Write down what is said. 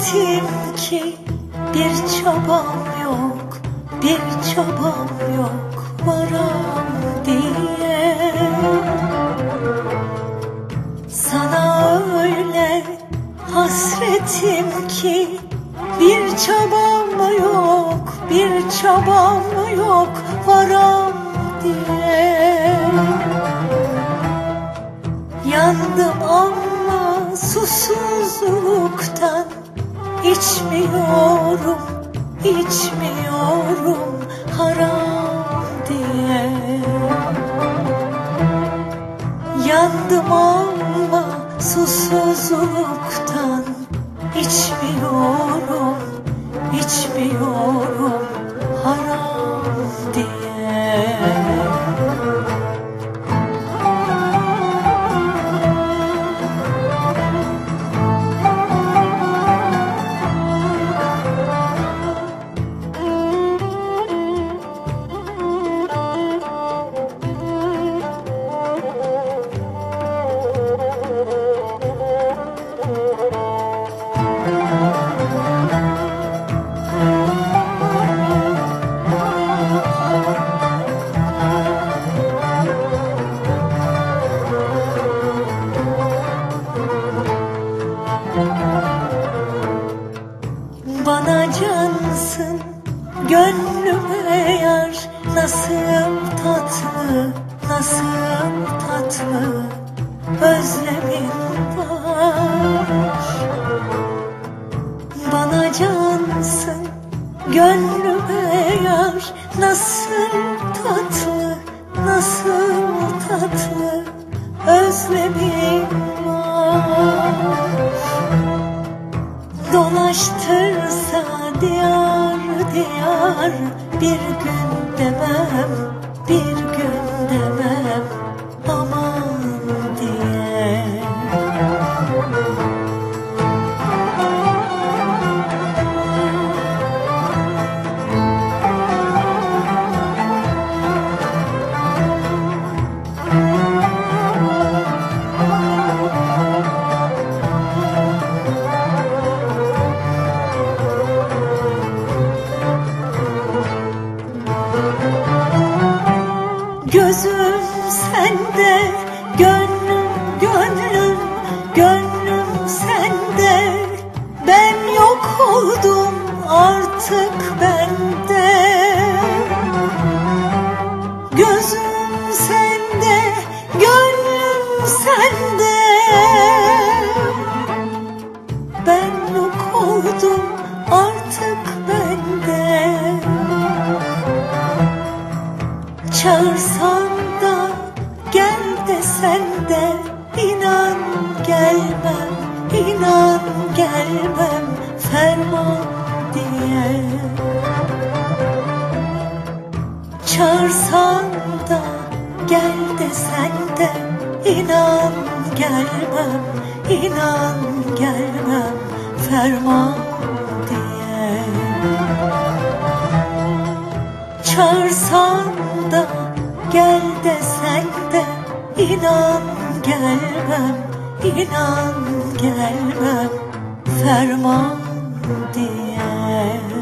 Hasretim ki bir çabam yok, bir çabam yok varam diye. Sana öyle hasretim ki bir çabam yok, bir çabam yok varam diye. Yandım ama susuzluktan, İçmiyorum, içmiyorum haram diye. Yandım ama susuzluktan, İçmiyorum, içmiyorum haram diye. Bana cansın, gönlüme yar. Nasıl tatlı, nasıl tatlı özlemin var. Bana cansın, gönlüme yar. Nasıl tatlı, nasıl tatlı özlemin var. Dolaştırsa diyar diyar, bir gün demem, bir gün demem aman diye. Gözüm sende, gönlüm, gönlüm, gönlüm sende. Ben yok oldum artık bende. Gözüm sende, gönlüm sende. Ben yok oldum artık bende. Çağırsan da gel desen de inan gelmem, inan gelmem ferman diye. Çağırsan da gel desen de inan gelmem, inan gelmem ferman diye. Çağırsan da gel desen de inan gelmem, inan gelmem ferman diye.